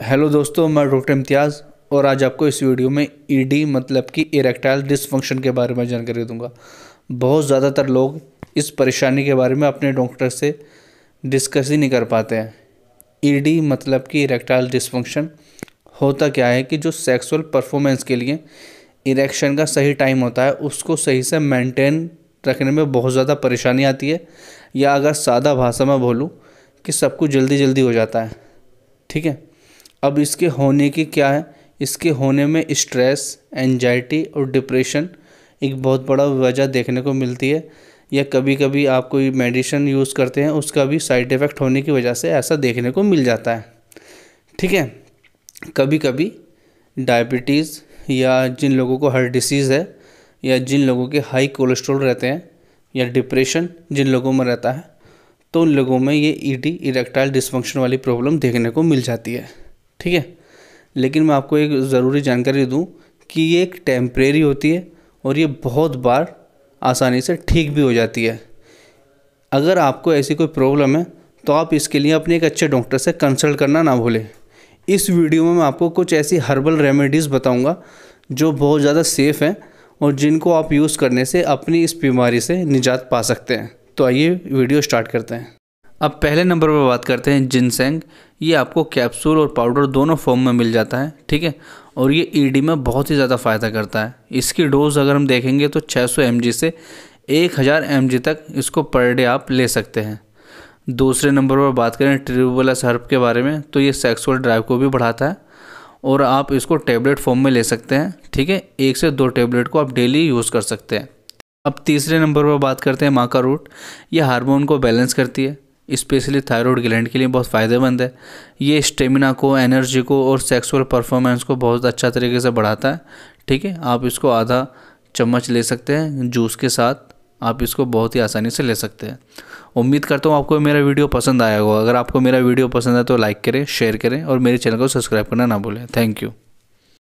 Hello दोस्तों, मैं doctor इम्तियाज़ और आज आपको इस वीडियो में ईडी मतलब कि इरेक्टाइल डिसफंक्शन के बारे में जानकारी दूंगा। बहुत ज़्यादातर लोग इस परेशानी के बारे में अपने डॉक्टर से डिस्कस ही नहीं कर पाते हैं। ईडी मतलब कि इरेक्टाइल डिसफंक्शन होता क्या है कि जो सेक्सुअल परफॉर्मेंस के लिए इरेक्शन का सही टाइम होता है उसको सही से मेंटेन रखने में बहुत ज़्यादा परेशानी आती है, या अगर सादा भाषा में बोलूँ कि सब कुछ जल्दी जल्दी हो जाता है। ठीक है, अब इसके होने की क्या है, इसके होने में स्ट्रेस, एंजाइटी और डिप्रेशन एक बहुत बड़ा वजह देखने को मिलती है, या कभी कभी आप कोई मेडिसिन यूज़ करते हैं उसका भी साइड इफ़ेक्ट होने की वजह से ऐसा देखने को मिल जाता है। ठीक है, कभी कभी डायबिटीज़ या जिन लोगों को हार्ट डिसीज़ है या जिन लोगों के हाई कोलेस्ट्रॉल रहते हैं या डिप्रेशन जिन लोगों में रहता है, तो उन लोगों में ये ईडी इरेक्टाइल डिसफंक्शन वाली प्रॉब्लम देखने को मिल जाती है। ठीक है, लेकिन मैं आपको एक ज़रूरी जानकारी दूं कि ये एक टेम्परेरी होती है और ये बहुत बार आसानी से ठीक भी हो जाती है। अगर आपको ऐसी कोई प्रॉब्लम है तो आप इसके लिए अपने एक अच्छे डॉक्टर से कंसल्ट करना ना भूलें। इस वीडियो में मैं आपको कुछ ऐसी हर्बल रेमेडीज़ बताऊंगा जो बहुत ज़्यादा सेफ़ हैं और जिनको आप यूज़ करने से अपनी इस बीमारी से निजात पा सकते हैं। तो आइए वीडियो स्टार्ट करते हैं। अब पहले नंबर पर बात करते हैं जिनसेंग। ये आपको कैप्सूल और पाउडर दोनों फॉर्म में मिल जाता है। ठीक है, और ये ईडी में बहुत ही ज़्यादा फ़ायदा करता है। इसकी डोज अगर हम देखेंगे तो 600 mg से 1000 mg तक इसको पर डे आप ले सकते हैं। दूसरे नंबर पर बात करें ट्यूबरकुलोसिस हर्ब के बारे में, तो ये सेक्सुअल ड्राइव को भी बढ़ाता है और आप इसको टेबलेट फॉर्म में ले सकते हैं। ठीक है, 1 से 2 टेबलेट को आप डेली यूज़ कर सकते हैं। अब तीसरे नंबर पर बात करते हैं माका रूट। ये हार्मोन को बैलेंस करती है, स्पेशली थायराइड ग्लैंड के लिए बहुत फ़ायदेमंद है। ये स्टेमिना को, एनर्जी को और सेक्सुअल परफॉर्मेंस को बहुत अच्छा तरीके से बढ़ाता है। ठीक है, आप इसको आधा चम्मच ले सकते हैं जूस के साथ, आप इसको बहुत ही आसानी से ले सकते हैं। उम्मीद करता हूँ आपको मेरा वीडियो पसंद आया होगा। अगर आपको मेरा वीडियो पसंद है तो लाइक करें, शेयर करें और मेरे चैनल को सब्सक्राइब करना ना भूलें। Thank you.